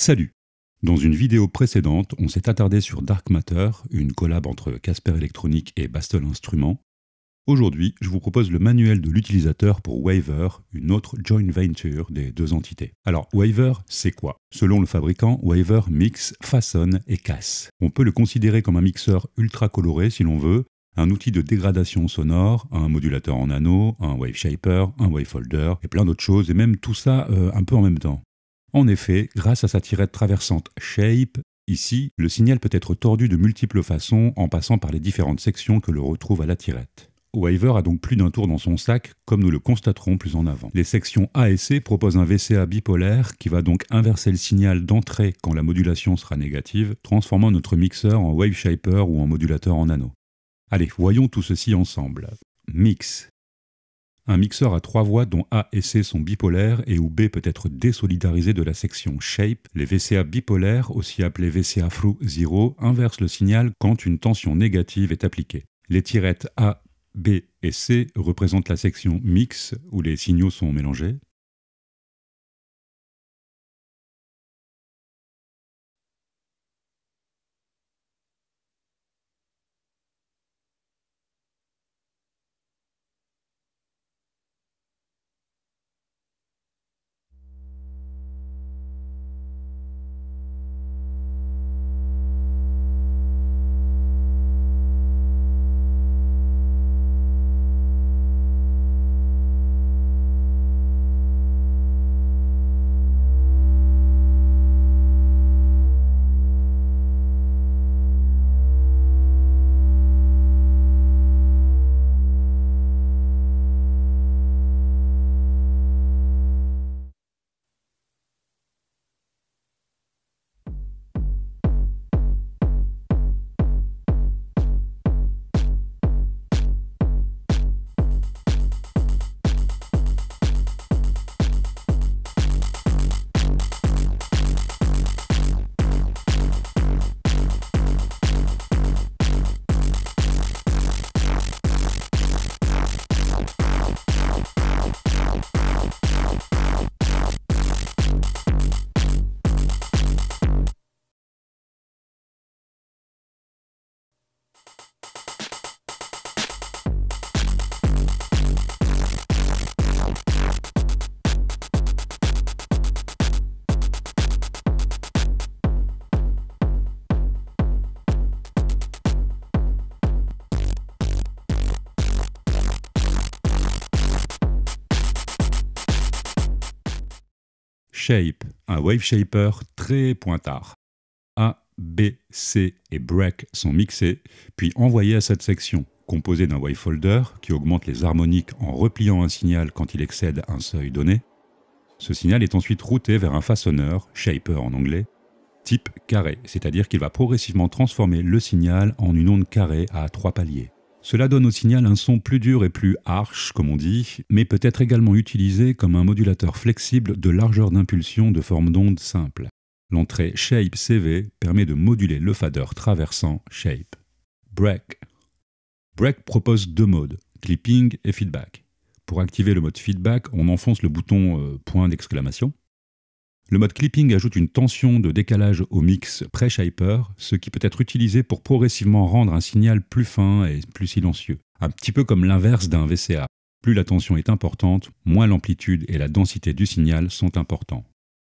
Salut! Dans une vidéo précédente, on s'est attardé sur Dark Matter, une collab entre Casper Electronics et Bastel Instruments. Aujourd'hui, je vous propose le manuel de l'utilisateur pour Waver, une autre joint venture des deux entités. Alors, Waver, c'est quoi? Selon le fabricant, Waver mixe, façonne et casse. On peut le considérer comme un mixeur ultra coloré si l'on veut, un outil de dégradation sonore, un modulateur en anneau, un wave shaper, un wavefolder et plein d'autres choses, et même tout ça un peu en même temps. En effet, grâce à sa tirette traversante Shape, ici, le signal peut être tordu de multiples façons en passant par les différentes sections que l'on retrouve à la tirette. Waver a donc plus d'un tour dans son sac, comme nous le constaterons plus en avant. Les sections A et C proposent un VCA bipolaire qui va donc inverser le signal d'entrée quand la modulation sera négative, transformant notre mixeur en wave shaper ou en modulateur en anneau. Allez, voyons tout ceci ensemble. Mix. Un mixeur à 3 voies dont A et C sont bipolaires et où B peut être désolidarisé de la section Shape. Les VCA bipolaires, aussi appelés VCA Through Zero, inversent le signal quand une tension négative est appliquée. Les tirettes A, B et C représentent la section Mix où les signaux sont mélangés. Shape, un wave shaper très pointard. A, B, C et break sont mixés, puis envoyés à cette section, composée d'un wavefolder qui augmente les harmoniques en repliant un signal quand il excède un seuil donné. Ce signal est ensuite routé vers un façonneur, shaper en anglais, type carré, c'est-à-dire qu'il va progressivement transformer le signal en une onde carrée à 3 paliers. Cela donne au signal un son plus dur et plus harsh, comme on dit, mais peut être également utilisé comme un modulateur flexible de largeur d'impulsion de forme d'onde simple. L'entrée Shape CV permet de moduler le fader traversant Shape. Break. Break propose deux modes, clipping et feedback. Pour activer le mode feedback, on enfonce le bouton point d'exclamation. Le mode clipping ajoute une tension de décalage au mix pré-shaper, ce qui peut être utilisé pour progressivement rendre un signal plus fin et plus silencieux. Un petit peu comme l'inverse d'un VCA. Plus la tension est importante, moins l'amplitude et la densité du signal sont importants.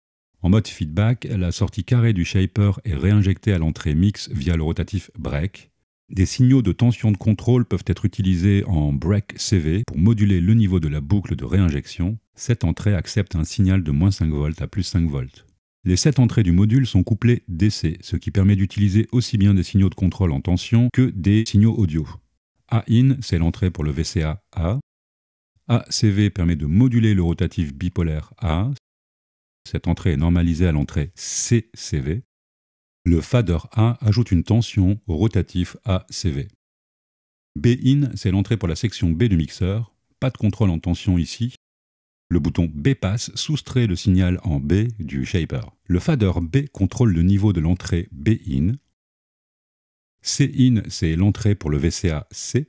En mode feedback, la sortie carrée du shaper est réinjectée à l'entrée mix via le rotatif break. Des signaux de tension de contrôle peuvent être utilisés en break CV pour moduler le niveau de la boucle de réinjection. Cette entrée accepte un signal de moins 5 volts à plus 5 volts. Les 7 entrées du module sont couplées DC, ce qui permet d'utiliser aussi bien des signaux de contrôle en tension que des signaux audio. A-in, c'est l'entrée pour le VCA A. ACV permet de moduler le rotatif bipolaire A. Cette entrée est normalisée à l'entrée CCV. Le fader A ajoute une tension au rotatif ACV. B-in, c'est l'entrée pour la section B du mixeur. Pas de contrôle en tension ici. Le bouton B-pass soustrait le signal en B du shaper. Le fader B contrôle le niveau de l'entrée B-in. C-in, c'est l'entrée pour le VCA C.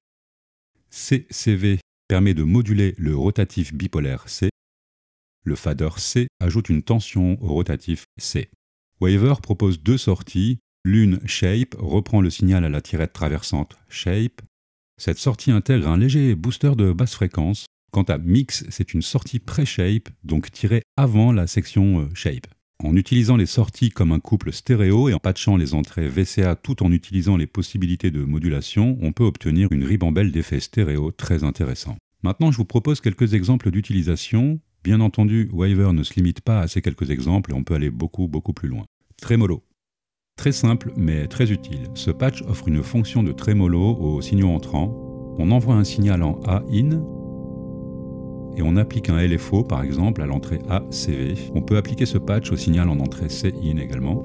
C-CV permet de moduler le rotatif bipolaire C. Le fader C ajoute une tension au rotatif C. Waver propose deux sorties. L'une, Shape, reprend le signal à la tirette traversante Shape. Cette sortie intègre un léger booster de basse fréquence. Quant à Mix, c'est une sortie pré-Shape, donc tirée avant la section Shape. En utilisant les sorties comme un couple stéréo et en patchant les entrées VCA tout en utilisant les possibilités de modulation, on peut obtenir une ribambelle d'effets stéréo très intéressants. Maintenant, je vous propose quelques exemples d'utilisation. Bien entendu, Waver ne se limite pas à ces quelques exemples et on peut aller beaucoup plus loin. Tremolo. Très simple mais très utile. Ce patch offre une fonction de tremolo aux signaux entrants. On envoie un signal en A-in et on applique un LFO par exemple à l'entrée A-CV. On peut appliquer ce patch au signal en entrée C-in également.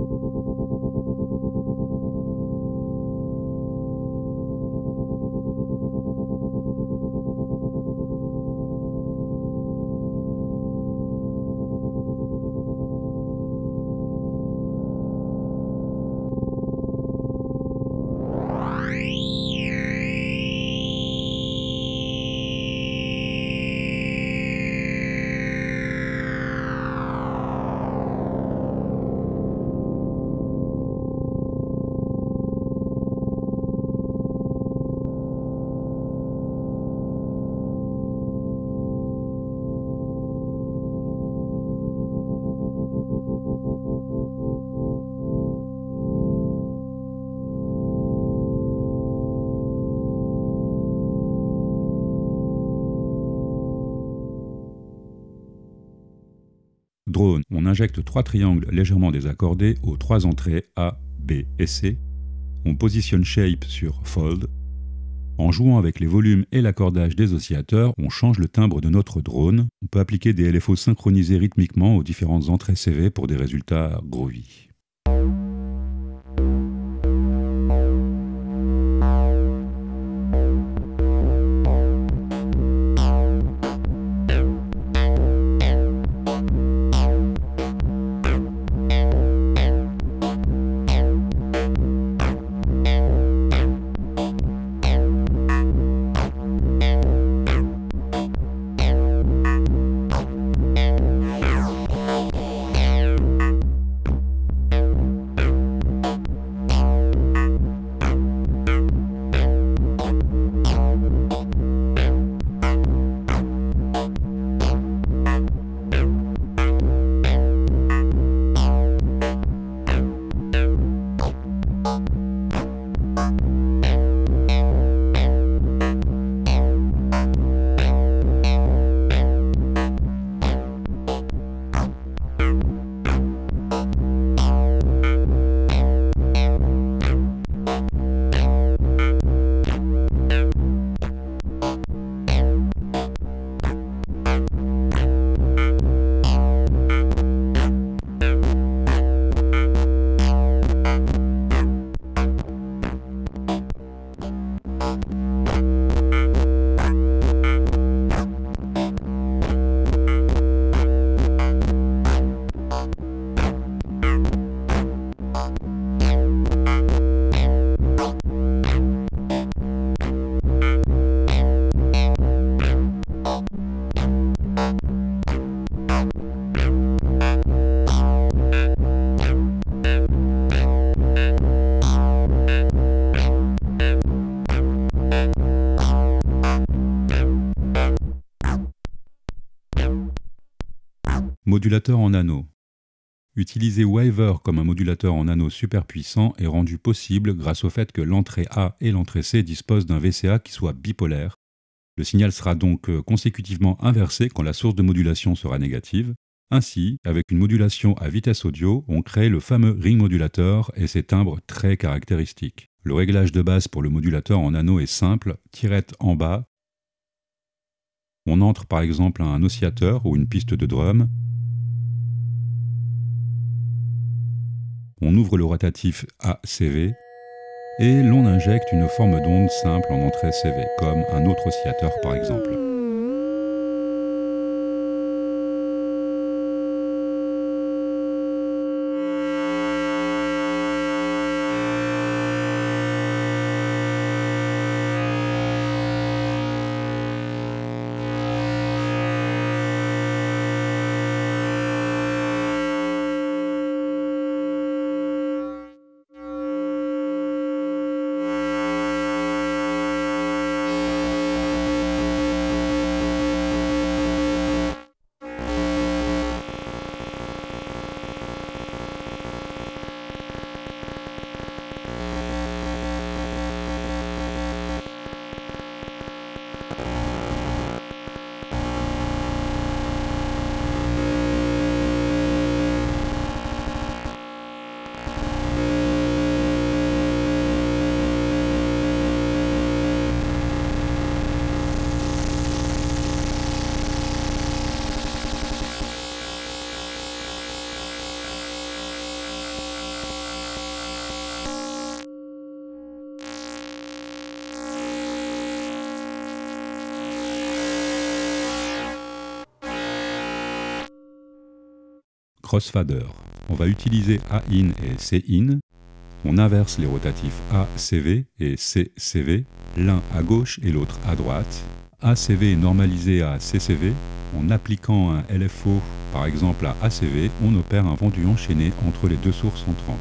Drone, on injecte 3 triangles légèrement désaccordés aux 3 entrées A, B et C. On positionne Shape sur Fold. En jouant avec les volumes et l'accordage des oscillateurs, on change le timbre de notre drone. On peut appliquer des LFO synchronisés rythmiquement aux différentes entrées CV pour des résultats groovy. Modulateur en anneau. Utiliser Waver comme un modulateur en anneau super puissant est rendu possible grâce au fait que l'entrée A et l'entrée C disposent d'un VCA qui soit bipolaire. Le signal sera donc consécutivement inversé quand la source de modulation sera négative. Ainsi, avec une modulation à vitesse audio, on crée le fameux ring modulateur et ses timbres très caractéristiques. Le réglage de base pour le modulateur en anneau est simple, tirette en bas. On entre par exemple à un oscillateur ou une piste de drum. On ouvre le rotatif ACV et l'on injecte une forme d'onde simple en entrée CV, comme un autre oscillateur par exemple. crossfader. On va utiliser A-in et C-in. On inverse les rotatifs A-CV et C-CV, l'un à gauche et l'autre à droite. A-CV est normalisé à C-CV. En appliquant un LFO, par exemple à A-CV, on opère un rendu enchaîné entre les deux sources entrantes.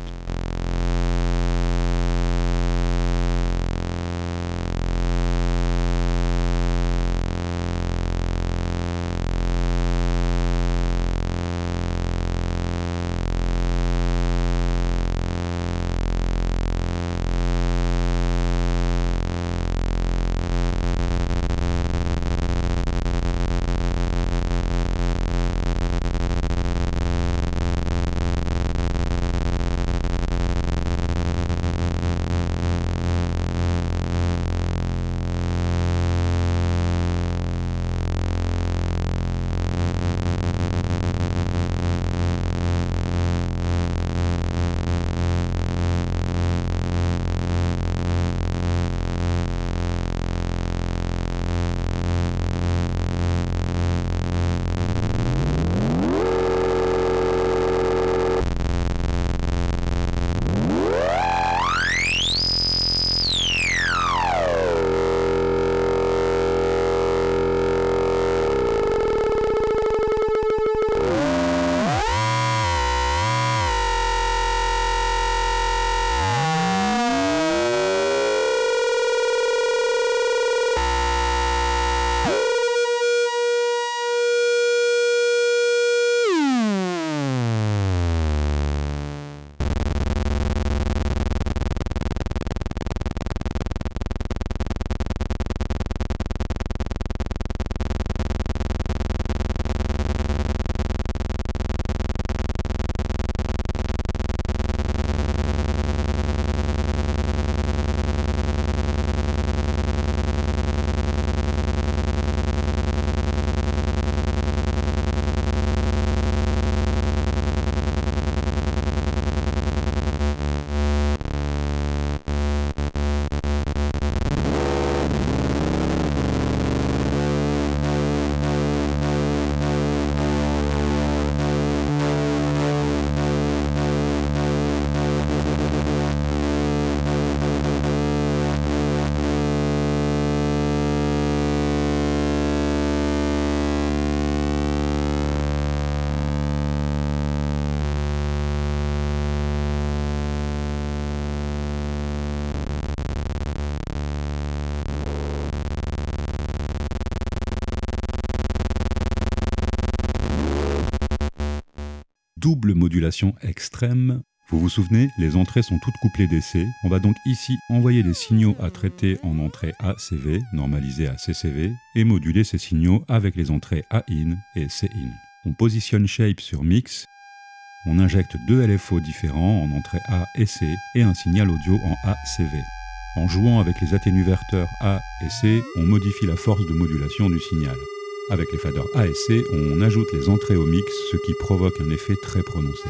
Double modulation extrême. Vous vous souvenez, les entrées sont toutes couplées DC. On va donc ici envoyer des signaux à traiter en entrée ACV, normalisée à CCV, et moduler ces signaux avec les entrées A-in et C-in. On positionne Shape sur Mix. On injecte deux LFO différents en entrée A et C et un signal audio en ACV. En jouant avec les atténuverteurs A et C, on modifie la force de modulation du signal. Avec les faders A et C, on ajoute les entrées au mix, ce qui provoque un effet très prononcé.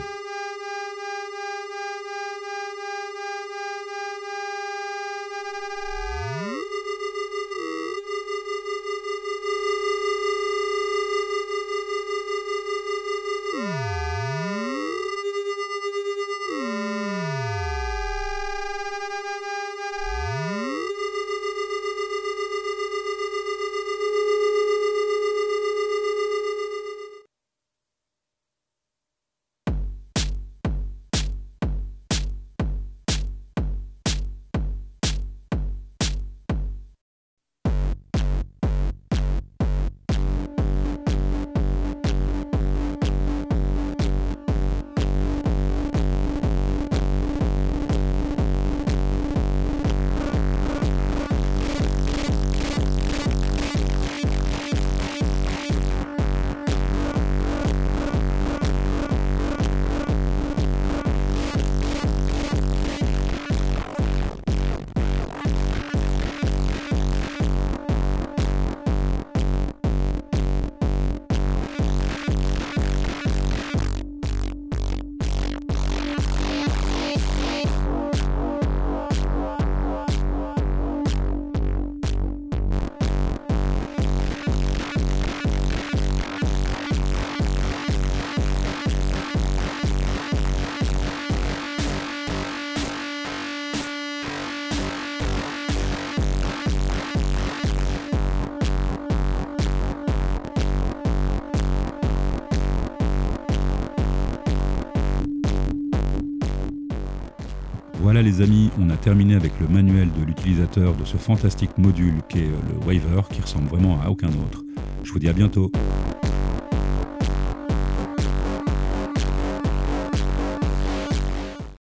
Voilà les amis, on a terminé avec le manuel de l'utilisateur de ce fantastique module qu'est le Waver, qui ressemble vraiment à aucun autre. Je vous dis à bientôt.